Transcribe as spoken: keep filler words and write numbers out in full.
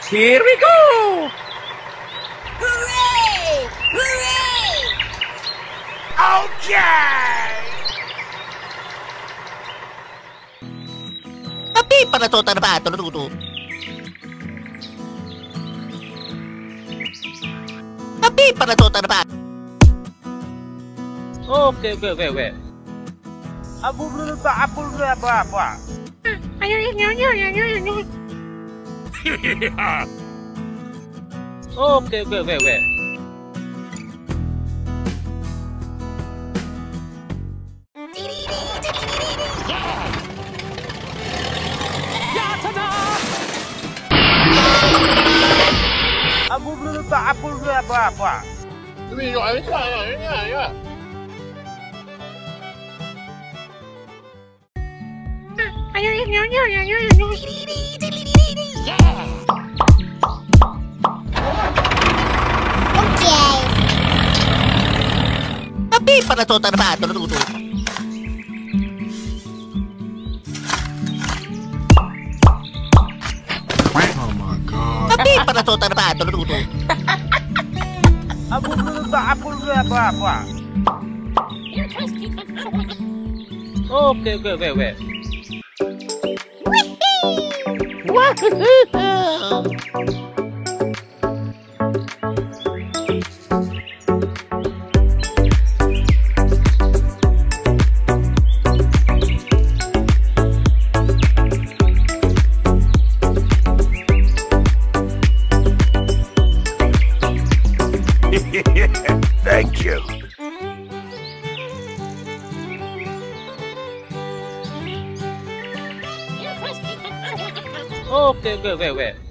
Here we go! Hooray! Hooray! Okay! Tapi para to tanpa to to. Tapi para to tanpa. Okay, okay, okay, okay. Abu belum tak apa apa apa. Ayo, ayo, ayo, ayo, ayo. Okay, okay, okay, okay. Abu belum tak apa apa apa. Ini yo, ini ya, ini ya, ya. Ayo, ayo, ayo, ayo, ayo. Okay. Tapi para to tanpa to to. Oh my god. Tapi para to tanpa to to. Abu belum tak apa apa apa. Okay, okay, okay, okay. Wahoo! Thank you. Okay, okay, okay, okay.